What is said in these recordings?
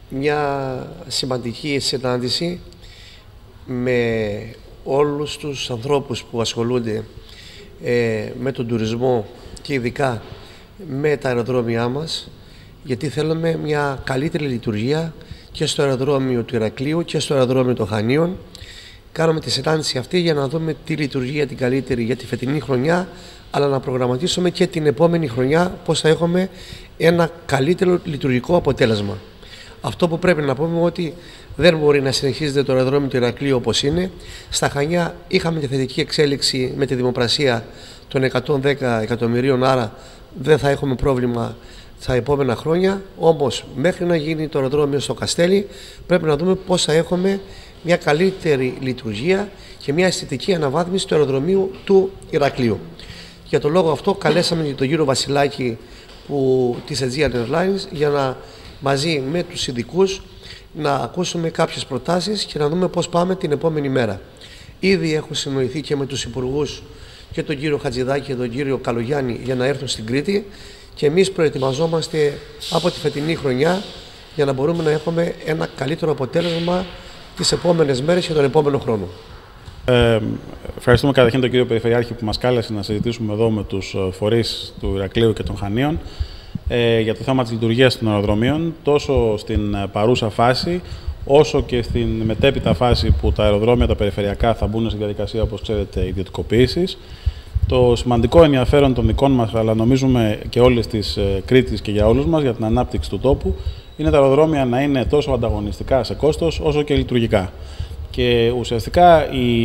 μια σημαντική συνάντηση με όλους τους ανθρώπους που ασχολούνται με τον τουρισμό και ειδικά με τα αεροδρόμια μας, γιατί θέλουμε μια καλύτερη λειτουργία και στο αεροδρόμιο του Ηρακλείου και στο αεροδρόμιο των Χανίων. Κάνουμε τη συνάντηση αυτή για να δούμε τη λειτουργία την καλύτερη για τη φετινή χρονιά, αλλά να προγραμματίσουμε και την επόμενη χρονιά πώς θα έχουμε ένα καλύτερο λειτουργικό αποτέλεσμα. Αυτό που πρέπει να πούμε ότι δεν μπορεί να συνεχίζεται το αεροδρόμιο του Ηρακλείου όπως είναι. Στα Χανιά είχαμε τη θετική εξέλιξη με τη δημοπρασία των 110 εκατομμυρίων, άρα δεν θα έχουμε πρόβλημα τα επόμενα χρόνια. Όμως μέχρι να γίνει το αεροδρόμιο στο Καστέλι πρέπει να δούμε πώς θα έχουμε μια καλύτερη λειτουργία και μια αισθητική αναβάθμιση του αεροδρομίου του Ηρακλείου. Για τον λόγο αυτό καλέσαμε τον κύριο Βασιλάκη της Aegean Airlines για να μαζί με τους ειδικούς να ακούσουμε κάποιες προτάσεις και να δούμε πώς πάμε την επόμενη μέρα. Ήδη έχω συνοηθεί και με τους υπουργούς και τον κύριο Χατζηδάκη και τον κύριο Καλογιάννη για να έρθουν στην Κρήτη και εμείς προετοιμαζόμαστε από τη φετινή χρονιά για να μπορούμε να έχουμε ένα καλύτερο αποτέλεσμα τις επόμενες μέρες και τον επόμενο χρόνο. Ευχαριστούμε καταρχήν τον κύριο Περιφερειάρχη που μας κάλεσε να συζητήσουμε εδώ με τους φορείς του Ηρακλείου και των Χανίων για το θέμα της λειτουργίας των αεροδρομίων, τόσο στην παρούσα φάση, όσο και στην μετέπειτα φάση που τα αεροδρόμια, τα περιφερειακά, θα μπουν στη διαδικασία, όπως ξέρετε, ιδιωτικοποίησης. Το σημαντικό ενδιαφέρον των δικών μας, αλλά νομίζουμε και όλης της Κρήτης και για όλους μας, για την ανάπτυξη του τόπου, είναι τα αεροδρόμια να είναι τόσο ανταγωνιστικά σε κόστος, όσο και λειτουργικά. Και ουσιαστικά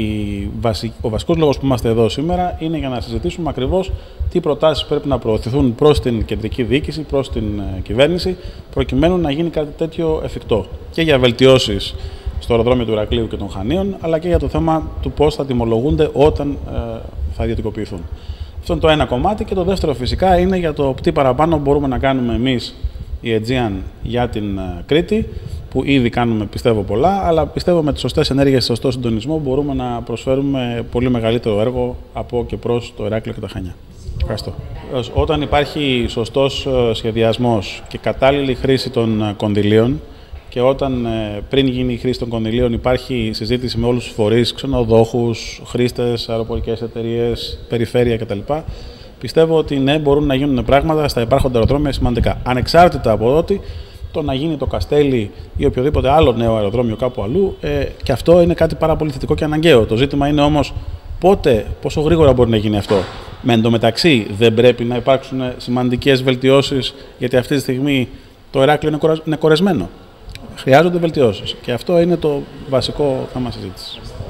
ο βασικός λόγος που είμαστε εδώ σήμερα είναι για να συζητήσουμε ακριβώς τι προτάσεις πρέπει να προωθηθούν προς την κεντρική διοίκηση, προς την κυβέρνηση, προκειμένου να γίνει κάτι τέτοιο εφικτό. Και για βελτιώσεις στο αεροδρόμιο του Ηρακλείου και των Χανίων, αλλά και για το θέμα του πώς θα τιμολογούνται όταν θα ιδιωτικοποιηθούν. Αυτό είναι το ένα κομμάτι. Και το δεύτερο φυσικά είναι για το τι παραπάνω μπορούμε να κάνουμε εμείς, η Aegean, για την Κρήτη, που ήδη κάνουμε, πιστεύω, πολλά, αλλά πιστεύω με τις σωστές ενέργειες, σωστό συντονισμό μπορούμε να προσφέρουμε πολύ μεγαλύτερο έργο από και προς το Ηράκλειο και τα Χανιά. Ευχαριστώ. Όταν υπάρχει σωστός σχεδιασμός και κατάλληλη χρήση των κονδυλίων και όταν πριν γίνει η χρήση των κονδυλίων υπάρχει συζήτηση με όλους τους φορείς, ξενοδόχους, χρήστες, αεροπορικές εταιρείες, περιφέρεια κτλ., πιστεύω ότι ναι, μπορούν να γίνουν πράγματα στα υπάρχοντα αεροδρόμια σημαντικά. Ανεξάρτητα από ότι το να γίνει το Καστέλι ή οποιοδήποτε άλλο νέο αεροδρόμιο κάπου αλλού, και αυτό είναι κάτι πάρα πολύ θετικό και αναγκαίο. Το ζήτημα είναι όμως πόσο γρήγορα μπορεί να γίνει αυτό. Με εντωμεταξύ δεν πρέπει να υπάρξουν σημαντικές βελτιώσεις, γιατί αυτή τη στιγμή το Ηράκλειο είναι κορεσμένο. Χρειάζονται βελτιώσεις. Και αυτό είναι το βασικό θέμα συζήτησης.